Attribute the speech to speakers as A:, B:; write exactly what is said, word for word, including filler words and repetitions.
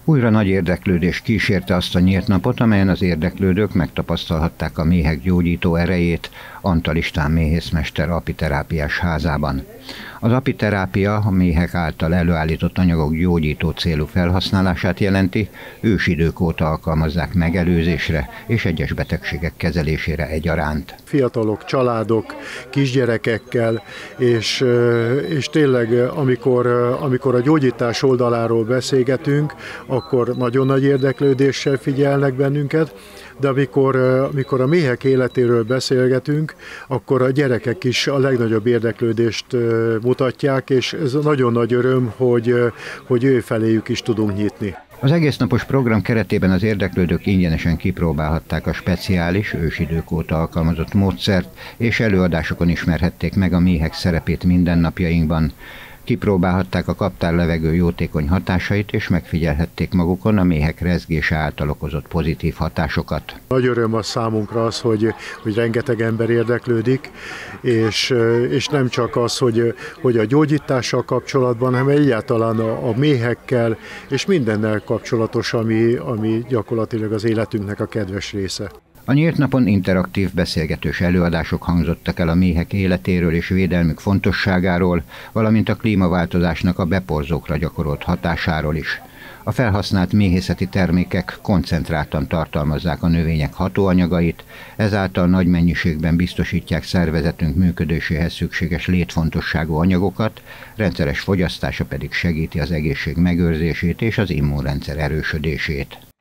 A: Újra nagy érdeklődés kísérte azt a nyílt napot, amelyen az érdeklődők megtapasztalhatták a méhek gyógyító erejét Antal István méhészmester apiterápiás házában. Az apiterápia a méhek által előállított anyagok gyógyító célú felhasználását jelenti, ősidők óta alkalmazzák megelőzésre és egyes betegségek kezelésére egyaránt.
B: Fiatalok, családok, kisgyerekekkel, és, és tényleg amikor, amikor a gyógyítás oldaláról beszélgetünk, akkor nagyon nagy érdeklődéssel figyelnek bennünket, de amikor, amikor a méhek életéről beszélgetünk, akkor a gyerekek is a legnagyobb érdeklődést mutatják, és ez nagyon nagy öröm, hogy, hogy ő feléjük is tudunk nyitni.
A: Az egésznapos program keretében az érdeklődők ingyenesen kipróbálhatták a speciális, ősidők óta alkalmazott módszert, és előadásokon ismerhették meg a méhek szerepét mindennapjainkban. Kipróbálhatták a kaptárlevegő jótékony hatásait, és megfigyelhették magukon a méhek rezgése által okozott pozitív hatásokat.
B: Nagy öröm a számunkra az, hogy, hogy rengeteg ember érdeklődik, és, és nem csak az, hogy, hogy a gyógyítással kapcsolatban, hanem egyáltalán a, a méhekkel és mindennel kapcsolatos, ami, ami gyakorlatilag az életünknek a kedves része.
A: A nyílt napon interaktív beszélgetős előadások hangzottak el a méhek életéről és védelmük fontosságáról, valamint a klímaváltozásnak a beporzókra gyakorolt hatásáról is. A felhasznált méhészeti termékek koncentráltan tartalmazzák a növények hatóanyagait, ezáltal nagy mennyiségben biztosítják szervezetünk működéséhez szükséges létfontosságú anyagokat, rendszeres fogyasztása pedig segíti az egészség megőrzését és az immunrendszer erősödését.